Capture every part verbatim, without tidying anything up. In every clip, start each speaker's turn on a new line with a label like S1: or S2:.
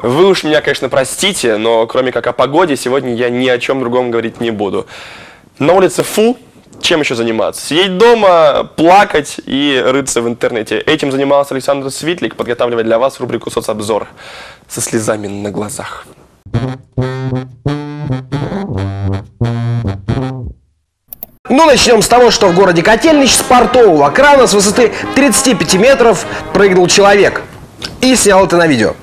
S1: Вы уж меня, конечно, простите, но кроме как о погоде, сегодня я ни о чем другом говорить не буду. На улице фу, чем еще заниматься? Сидеть дома, плакать и рыться в интернете. Этим занимался Александр Свитлик, подготавливая для вас рубрику «Соцобзор» со слезами на глазах.
S2: Ну, начнем с того, что в городе Котельнич с портового крана с высоты тридцати пяти метров прыгнул человек и снял это на видео.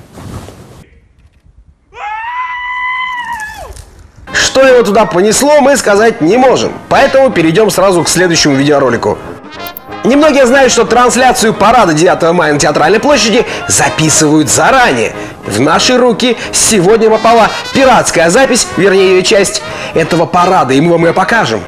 S2: Что его туда понесло, мы сказать не можем, поэтому перейдем сразу к следующему видеоролику. Немногие знают, что трансляцию парада девятого мая на Театральной площади записывают заранее. В наши руки сегодня попала пиратская запись, вернее ее часть этого парада, и мы вам ее покажем.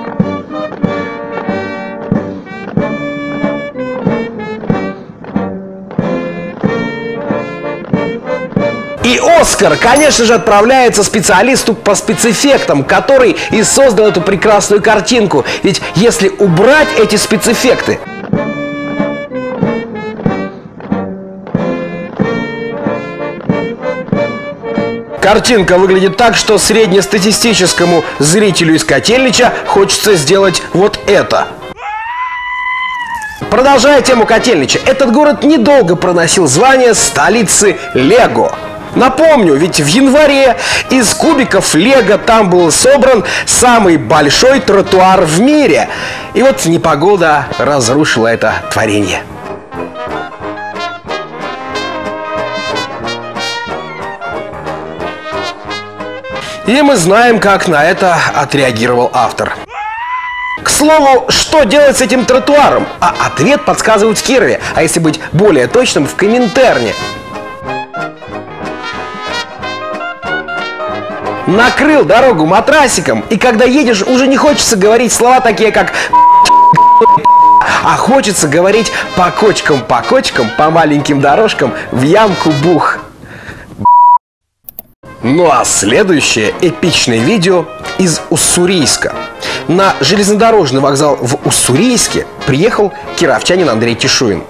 S2: И Оскар, конечно же, отправляется специалисту по спецэффектам, который и создал эту прекрасную картинку. Ведь если убрать эти спецэффекты, картинка выглядит так, что среднестатистическому зрителю из Котельнича хочется сделать вот это. Продолжая тему Котельнича, этот город недолго проносил звание столицы Лего. Напомню, ведь в январе из кубиков Лего там был собран самый большой тротуар в мире. И вот непогода разрушила это творение. И мы знаем, как на это отреагировал автор. К слову, что делать с этим тротуаром? А ответ подсказывают в Кирове, а если быть более точным, в Коминтерне. Накрыл дорогу матрасиком, и когда едешь, уже не хочется говорить слова такие, как а хочется говорить по кочкам, по кочкам, по маленьким дорожкам, в ямку бух. Ну а следующее эпичное видео из Уссурийска. На железнодорожный вокзал в Уссурийске приехал кировчанин Андрей Тишуин.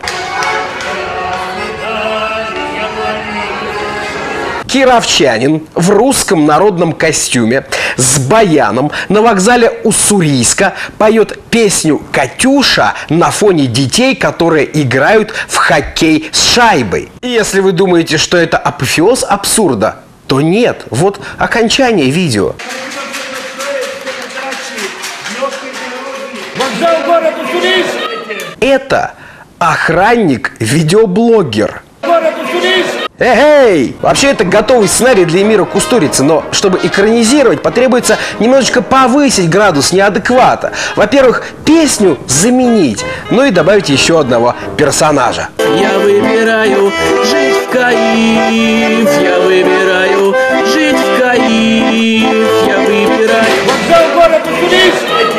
S2: Кировчанин в русском народном костюме с баяном на вокзале Уссурийска поет песню «Катюша» на фоне детей, которые играют в хоккей с шайбой. И если вы думаете, что это апофеоз абсурда, то нет. Вот окончание видео.
S3: Вокзал город Уссурийск.
S2: Это охранник-видеоблогер.
S3: Город Уссурийск.
S2: Эй! Вообще это готовый сценарий для Эмира Кустурицы, но чтобы экранизировать, потребуется немножечко повысить градус неадеквата. Во-первых, песню заменить, ну и добавить еще одного персонажа.
S4: Я выбираю жить в кайф, я выбираю жить в кайф, я выбираю...
S3: Вокзал город Уссурийск.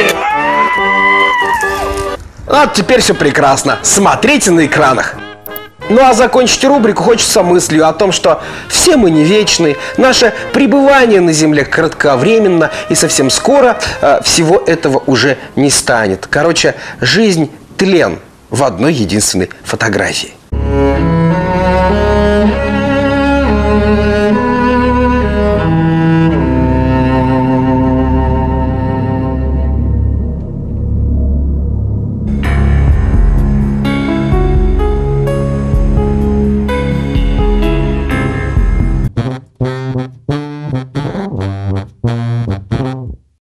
S2: А теперь все прекрасно. Смотрите на экранах. Ну а закончить рубрику хочется мыслью о том, что все мы не вечны, наше пребывание на Земле кратковременно, и совсем скоро э, всего этого уже не станет. Короче, жизнь – тлен в одной единственной фотографии.